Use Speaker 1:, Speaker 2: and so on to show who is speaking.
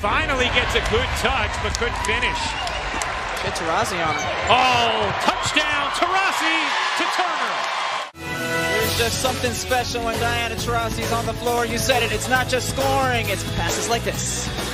Speaker 1: finally gets a good touch, but couldn't finish.
Speaker 2: Get Taurasi on him.
Speaker 1: Oh, touchdown, Taurasi to Turner.
Speaker 2: There's just something special when Brianna Turner is on the floor. You said it, it's not just scoring, it's passes like this.